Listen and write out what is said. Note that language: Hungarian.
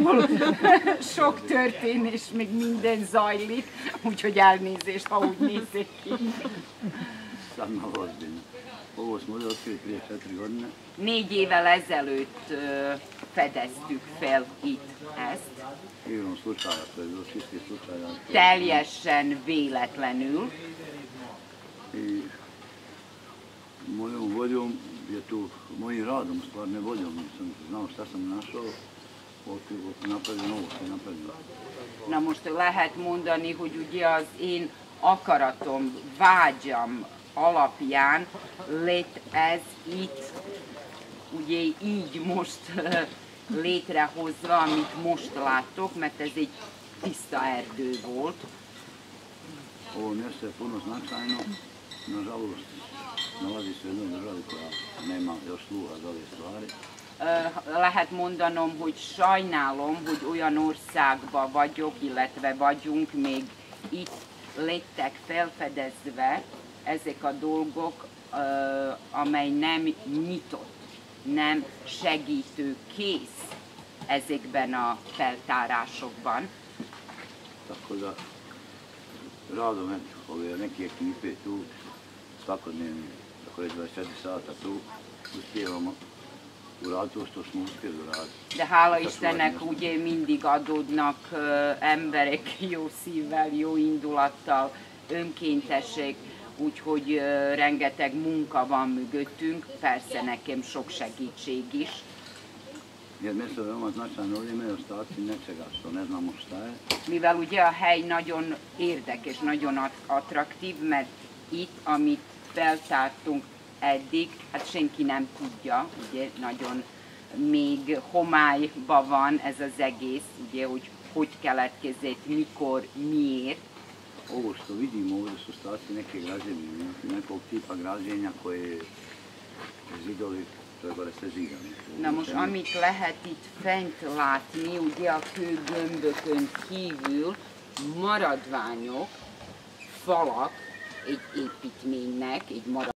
túl sok történés, még minden zajlik, úgyhogy elnézést, ha úgy nézzük ki. 4 évvel ezelőtt fedeztük fel itt ezt. Teljesen véletlenül. Mojom voljom je tu, mojim radom, stvar ne voljom, nisam znao šta sam našao, napravljeno ovo što je napravljeno. Na most lehet mondani, hogy ugye az én akaratom, vágyam alapján lett ez itt, ugye így most létrehozva, amit most láttok, mert ez egy tiszta erdő volt. Ovo mjesto je puno značajno, nažalost nalazi se u jednoj državi koja nema još sluha za ove stvari. Lehet mondanom, hogy sajnálom, hogy olyan országban vagyok, illetve vagyunk, még itt lettek felfedezve ezek a dolgok, amely nem nyitott, nem segítőkész ezekben a feltárásokban. Tako da radom ove neke ekipe tu, svakodnevni, tako reći 24 sata tu, uspijevamo uraditi to što smo uspjeli uraditi. De hála Istennek ugye mindig adódnak emberek jó szívvel, jó indulattal, önkéntesek, úgyhogy rengeteg munka van mögöttünk, persze nekem sok segítség is. Jer mjesto je veoma značajno, ovdje imaju ostaci nečega što ne znamo šta je. Mivel ugye a hely nagyon érdekes, nagyon attraktív, mert itt, amit feltártunk eddig, hát senki nem tudja, ugye nagyon még homályban van ez az egész, ugye, hogy keletkezett, mikor, miért. Ovo što vidimo ovdje su ostaci neke građevine, nekog tipa građenja koje zidovi, to je gore sve zidane. Na most amit lehet itt fent látni, ugye a kőgömbökön kívül maradványok, falak egy építménynek, egy maradvány.